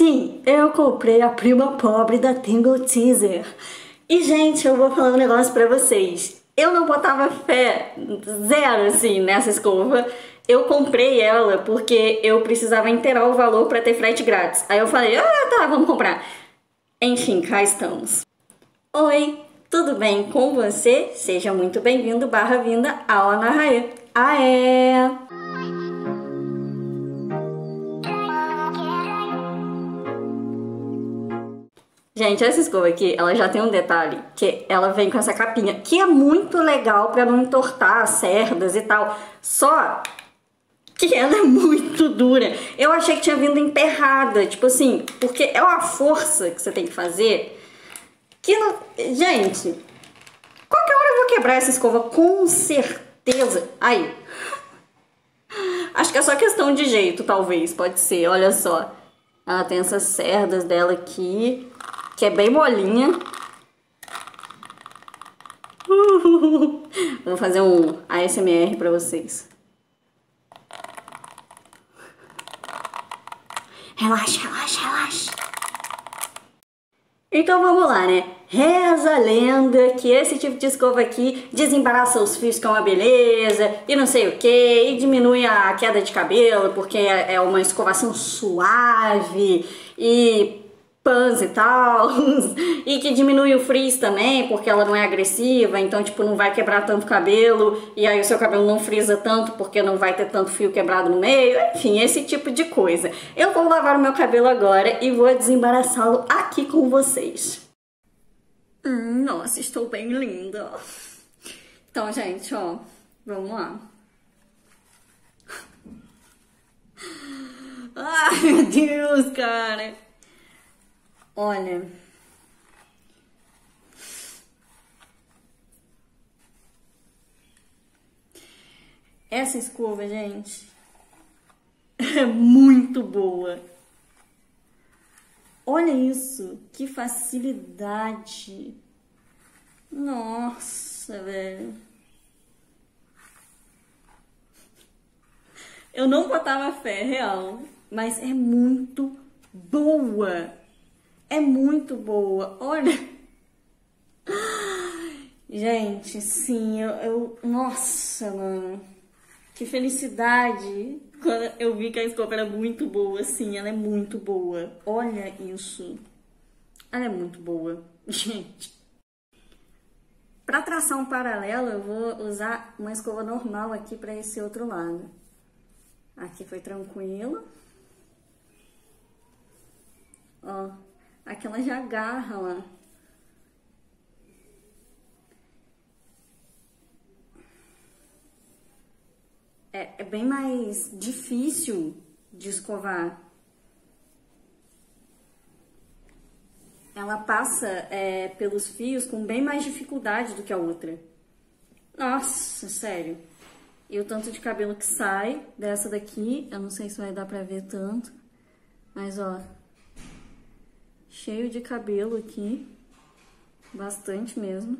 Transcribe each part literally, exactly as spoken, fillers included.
Sim, eu comprei a prima pobre da Tingle Teezer. E, gente, eu vou falar um negócio pra vocês. Eu não botava fé, zero, assim, nessa escova. Eu comprei ela porque eu precisava inteirar o valor pra ter frete grátis. Aí eu falei, ah, tá, vamos comprar. Enfim, cá estamos. Oi, tudo bem com você? Seja muito bem-vindo, barra vinda ao Anahayê. Aé! Gente, essa escova aqui, ela já tem um detalhe, que ela vem com essa capinha, que é muito legal pra não entortar as cerdas e tal. Só que ela é muito dura. Eu achei que tinha vindo emperrada, tipo assim, porque é uma força que você tem que fazer que não... Gente, qualquer hora eu vou quebrar essa escova, com certeza. Aí. Acho que é só questão de jeito, talvez, pode ser, olha só. Ela tem essas cerdas dela aqui, que é bem molinha. Vou fazer um A S M R pra vocês. Relaxa, relaxa, relaxa. Então vamos lá, né? Reza a lenda que esse tipo de escova aqui desembaraça os fios, que é uma beleza, e não sei o que, e diminui a queda de cabelo, porque é uma escovação suave, e pans e tal, e que diminui o frizz também, porque ela não é agressiva, então tipo não vai quebrar tanto cabelo, e aí o seu cabelo não frisa tanto, porque não vai ter tanto fio quebrado no meio, enfim, esse tipo de coisa. Eu vou lavar o meu cabelo agora e vou desembaraçá-lo aqui com vocês. Hum, nossa, estou bem linda. Então, gente, ó, vamos lá. Ai, meu Deus, cara. Olha, essa escova, gente, é muito boa. Olha isso, que facilidade. Nossa, velho. Eu não botava fé, real, mas é muito boa. É muito boa, olha. Gente, sim, eu, eu... Nossa, mano. Que felicidade quando eu vi que a escova era muito boa, sim, ela é muito boa. Olha isso. Ela é muito boa, gente. Para tração paralela, eu vou usar uma escova normal aqui para esse outro lado. Aqui foi tranquilo. Ó. Aqui ela já agarra lá. É, é bem mais difícil de escovar. Ela passa é, pelos fios com bem mais dificuldade do que a outra. Nossa, sério. E o tanto de cabelo que sai dessa daqui, eu não sei se vai dar pra ver tanto, mas ó... Cheio de cabelo aqui, bastante mesmo.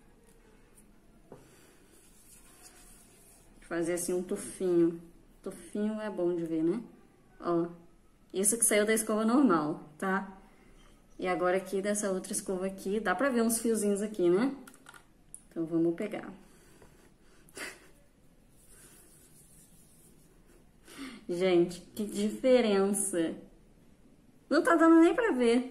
Vou fazer assim um tufinho. Tufinho é bom de ver, né? Ó, isso que saiu da escova normal, tá? E agora aqui dessa outra escova aqui, dá pra ver uns fiozinhos aqui, né? Então vamos pegar. Gente, que diferença! Não tá dando nem pra ver.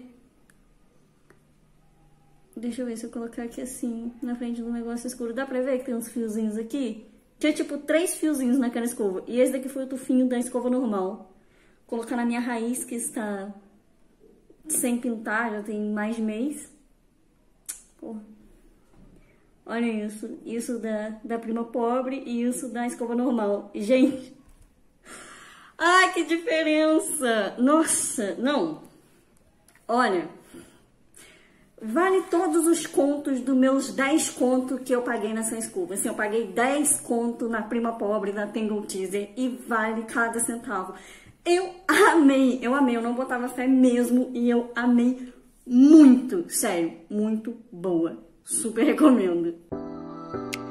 Deixa eu ver se eu colocar aqui assim, na frente do negócio escuro. Dá pra ver que tem uns fiozinhos aqui? Tinha tipo três fiozinhos naquela escova. E esse daqui foi o tufinho da escova normal. Vou colocar na minha raiz, que está sem pintar, já tem mais de mês. Pô. Olha isso. Isso da, da prima pobre e isso da escova normal. Gente. Ai, que diferença. Nossa, não. Olha... Vale todos os contos dos meus dez contos que eu paguei nessa escova. Assim, eu paguei dez contos na prima pobre da Tingle Teezer e vale cada centavo. Eu amei, eu amei, eu não botava fé mesmo e eu amei muito, sério, muito boa. Super recomendo.